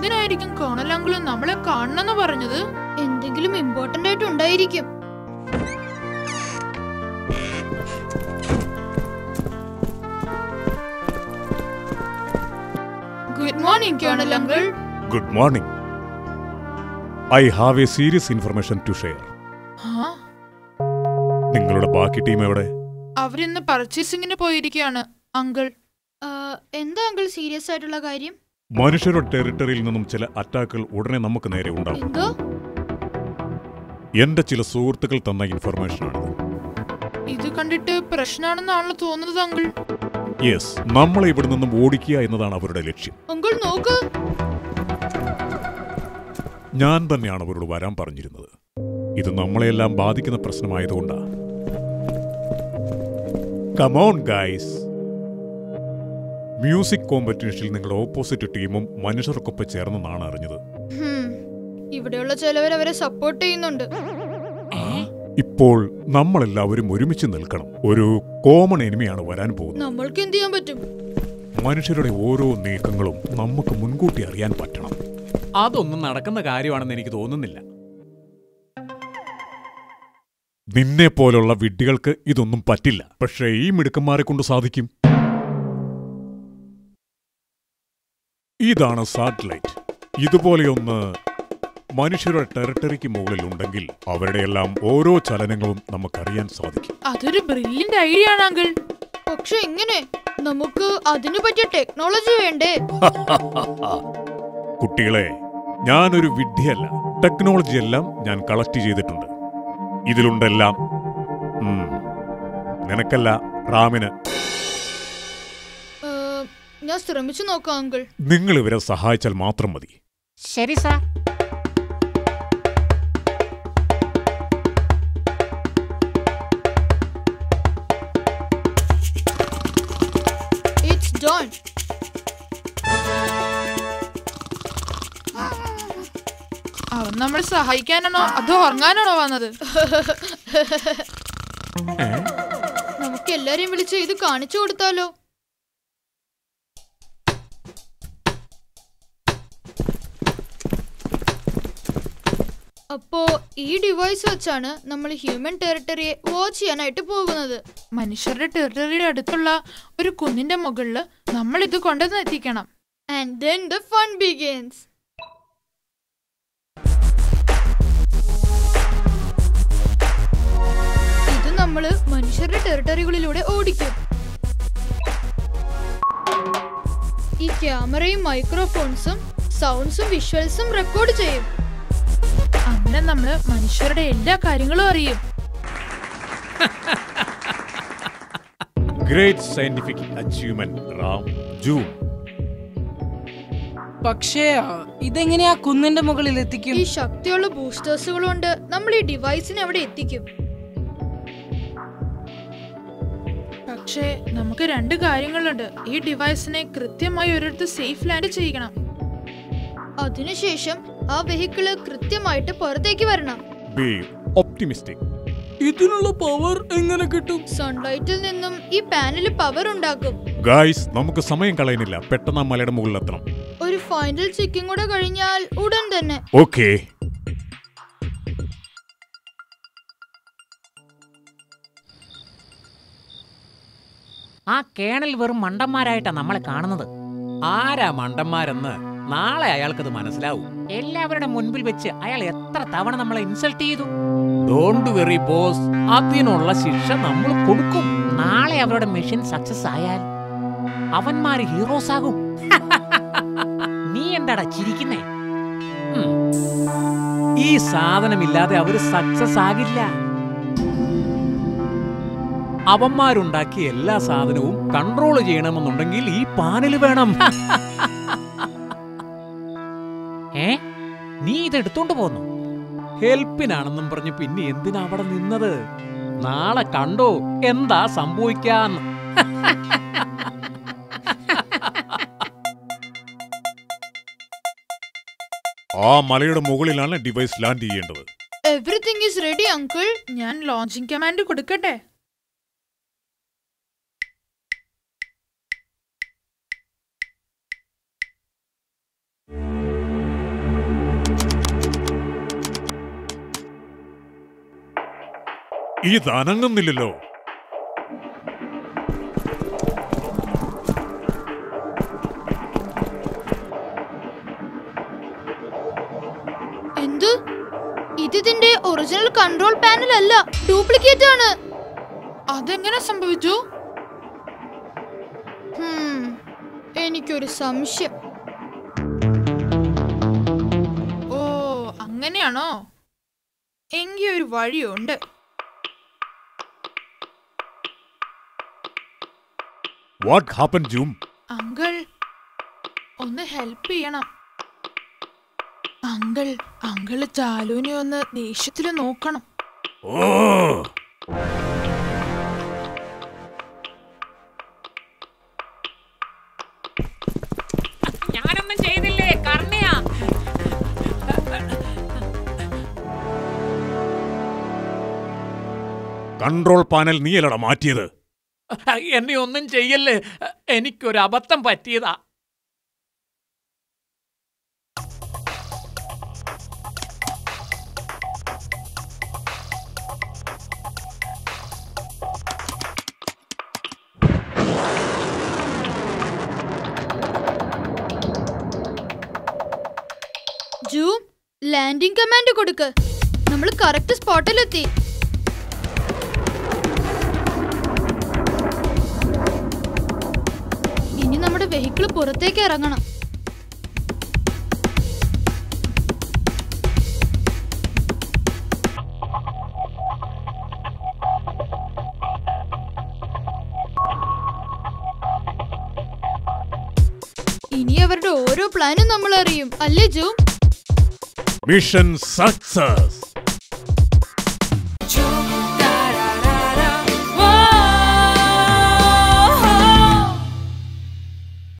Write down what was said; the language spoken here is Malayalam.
എന്തിനായിരിക്കും കേണൽ അങ്കിളും നമ്മളെ കാണണമെന്ന് പറഞ്ഞത്? എന്തെങ്കിലും ഇമ്പോർട്ടന്റ് ആയിട്ട് ഉണ്ടായിരിക്കും. Good morning colonel uncle. Good morning. I have a serious information to share. നിങ്ങളുടെ ബാക്കി ടീം എവിടെ? അവരിന്ന് പർച്ചേസിംഗിന് പോയിരിക്കുകയാണ് അങ്കിൾ. എന്താ അങ്കിൾ സീരിയസ് ആയിട്ടുള്ള കാര്യം? മനുഷ്യരുടെ ടെറിട്ടറിയിൽ നിന്നും ചില അറ്റാക്കുകൾ ഉടനെ നമുക്ക് നേരെ ഉണ്ടാകും. എന്തോ? എന്റെ ചില സുഹൃത്തുക്കൾ തന്ന ഇൻഫർമേഷനാണ്. ഇത് കണ്ടിട്ട് പ്രശ്നമാണെന്നാണല്ലോ തോന്നുന്നത് അങ്കിൾ. യെസ്, നമ്മളെ ഇവിടെ നിന്നും ഓടിക്കുക എന്നതാണ് അവരുടെ ലക്ഷ്യം. അങ്കിൾ നോക്ക്. ഞാൻ തന്നെയാണ് അവരോട് വരാൻ പറഞ്ഞിരുന്നത്. ഇത് നമ്മളെല്ലാം ബാധിക്കുന്ന പ്രശ്നമായതുകൊണ്ടാ. Come on guys. മ്യൂസിക് കോമ്പറ്റീഷനിൽ നിങ്ങളുടെ ഓപ്പോസിറ്റ് ടീമും മനുഷ്യർക്കൊപ്പം ചേർന്നെന്നാണ് അറിഞ്ഞത്. ഇവിടെയുള്ള ചിലവർ അവരെ സപ്പോർട്ട് ചെയ്യുന്നുണ്ട്. ഇപ്പോൾ നമ്മളെല്ലാവരും ഒരുമിച്ച് നിൽക്കണം. ഒരു കോമൺ എനിമിയാണ് വരാൻ പോകുന്നത്. നമ്മൾക്ക് എന്ത് ചെയ്യാൻ പറ്റും? മനുഷ്യരുടെ ഓരോ നീക്കങ്ങളും നമുക്ക് മുൻകൂട്ടി അറിയാൻ പറ്റണം. അതൊന്നും നടക്കുന്ന കാര്യമാണെന്ന് എനിക്ക് തോന്നുന്നില്ല. നിന്നെ പോലുള്ള വിഡ്ഢികൾക്ക് ഇതൊന്നും പറ്റില്ല. പക്ഷേ ഈ മിടുക്കന്മാരെ കൊണ്ട് സാധിക്കും. ഇതാണ് സാറ്റലൈറ്റ്. ഇതുപോലെയൊന്ന് മനുഷ്യരുടെ ടെറിട്ടറിക്ക് മുകളിൽ ഉണ്ടെങ്കിൽ അവരുടെ എല്ലാം ഓരോ ചലനങ്ങളും നമുക്കറിയാൻ സാധിക്കും. അതൊരു ബ്രില്യന്റ് ഐഡിയ ആണ് അങ്കിൾ. പക്ഷെ എങ്ങനെ? നമുക്ക് അതിനു പറ്റിയ ടെക്നോളജി വേണ്ടേ? കുട്ടികളെ, ഞാനൊരു വിഡ്ഢിയല്ല. ടെക്നോളജി എല്ലാം ഞാൻ കളക്ട് ചെയ്തിട്ടുണ്ട്. ഇതിലുണ്ടെല്ലാം. നിനക്കല്ല, റാമിന്. ഞാൻ ശ്രമിച്ചു നോക്കാം അങ്കിൾ. നിങ്ങൾ ഇവരെ സഹായിച്ചാൽ മാത്രം മതി. ശരി സാർ. It's done. അവൻ നമ്മൾ സഹായിക്കാനാണോ അതോ ഉറങ്ങാനാണോ വന്നത്? നമുക്ക് എല്ലാരെയും വിളിച്ച് ഇത് കാണിച്ചു കൊടുത്താലോ? അപ്പോ ഈ ഡിവൈസ് വെച്ചാണ് നമ്മൾ ഹ്യൂമൻ ടെറിട്ടറിയെ വാച്ച് ചെയ്യാനായിട്ട് പോകുന്നത്. മനുഷ്യരുടെ ടെറിട്ടറിയുടെ അടുത്തുള്ള ഒരു കുന്നിന്റെ മുകളിൽ നമ്മൾ ഇത് കൊണ്ടുവന്ന് എത്തിക്കണം. And then the fun begins. ഇത് നമ്മള് മനുഷ്യരുടെ ടെറിട്ടറികളിലൂടെ ഓടിക്കും. ഈ ക്യാമറയും മൈക്രോഫോൺസും സൗണ്ട്സും വിഷ്വൽസും റെക്കോർഡ് ചെയ്യും. അങ്ങനെ നമ്മള് മനുഷ്യരുടെ എല്ലാ കാര്യങ്ങളും അറിയും. ഗ്രേറ്റ് സയന്റിഫിക് അച്ചീവ്മെന്റ് റാം ജൂൺ. പക്ഷേ ഇതെങ്ങനെയാ കുന്നിന്റെ മുകളിൽ എത്തിക്കും? ഈ ശക്തിയുള്ള ബൂസ്റ്റേഴ്സുകൾ കൊണ്ട് നമ്മൾ ഈ ഡിവൈസിനെ അവിടെ എത്തിക്കും. പക്ഷേ നമുക്ക് രണ്ട് കാര്യങ്ങളുണ്ട്. ഈ ഡിവൈസിനെ കൃത്യമായി ഒരിടത്ത് സേഫ് ലാൻഡ് ചെയ്യണം. അതിനുശേഷം ആ വെഹിക്കിള് കൃത്യമായിട്ട് പുറത്തേക്ക് വരണം. B optimistic. ഇതിനുള്ള പവർ എങ്ങനെ കിട്ടും? സൺലൈറ്റിൽ നിന്നും ഈ പാനൽ പവർ ഉണ്ടാക്കും. ഗായ്സ്, നമുക്ക് സമയം കളയുന്നില്ല. പെട്ടെന്ന് ആ മലയുടെ മുകളിൽ എത്തണം. ഒരു ഫൈനൽ ചെക്കിംഗ് കൂടെ കഴിഞ്ഞാൽ ഉടൻ തന്നെ. ഓക്കേ. ആ കേണൽ വെറും മണ്ടന്മാരായിട്ടാ നമ്മളെ കാണുന്നത്. ആരാ മണ്ടന്മാരെന്ന് നാളെ അയാൾക്കത് മനസ്സിലാവും. എല്ലാവരുടെ മുൻപിൽ വെച്ച് അയാൾ എത്ര തവണ നമ്മളെ ഇൻസൾട്ട് ചെയ്തു. ഡോണ്ട് വെറി ബോസ്, അതിനുള്ള ശിക്ഷ നമ്മൾ കൊടുക്കും. നാളെ അവരുടെ മിഷൻ സക്സസ് ആയാൽ അവന്മാര് ഹീറോസ് ആകും. നീ എന്താടാ ചിരിക്കുന്നേ? ഈ സാധനമില്ലാതെ അവര് സക്സസ് ആകില്ല. അവന്മാരുണ്ടാക്കിയ എല്ലാ സാധനവും കൺട്രോൾ ചെയ്യണമെന്നുണ്ടെങ്കിൽ ഈ പാനല് വേണം. നീ ഇത് എടുത്തോണ്ട് പോന്നു? ഹെൽപ്പിനാണെന്നും പറഞ്ഞ് പിന്നെ എന്തിനാ അവിടെ നിന്നത്? നാളെ കണ്ടോ എന്താ സംഭവിക്കാന്ന്. ആ മലയുടെ മുകളിലാണ് ഡിവൈസ് ലാൻഡ് ചെയ്യേണ്ടത്. Everything is ready uncle. ഞാൻ ലോഞ്ചിങ് കമാൻഡ് കൊടുക്കട്ടെ? ഇതനങ്ങുന്നില്ലല്ലോ. എന്ത്? ഇതിന്റെ ഒറിജിനൽ കൺട്രോൾ പാനൽ അല്ല, ഡ്യൂപ്ലിക്കേറ്റ് ആണ്. അതെങ്ങനെ സംഭവിച്ചു? എനിക്കൊരു സംശയം. ഓ, അങ്ങനെയാണോ? എങ്കിൽ ഒരു വഴിയുണ്ട്. വാട്ട് ഹാപ്പൻ ജൂം? അങ്കിൾ, ഒന്ന് ഹെൽപ്പ് ചെയ്യണം. അങ്കിള് ചാലുവിനെ ഒന്ന് ദേഷ്യത്തില് നോക്കണം. ഓ, ഞാനൊന്നും ചെയ്തില്ലേ, കർണയാ. കൺട്രോൾ പാനൽ നീയല്ലടാ മാറ്റിയത്. എന്നെ ഒന്നും ചെയ്യല്ലേ, എനിക്കൊരു അബദ്ധം പറ്റിയതാ. ജൂം, ലാൻഡിംഗ് കമാൻഡ് കൊടുക്ക്. നമ്മൾ കറക്റ്റ് സ്പോട്ടിലെത്തി. ഇനി നമ്മുടെ വെഹിക്കിൾ പുറത്തേക്ക് ഇറങ്ങണം. ഇനി അവരുടെ ഓരോ പ്ലാനും നമ്മൾ അറിയും, അല്ലേ ജൂം? Mission success.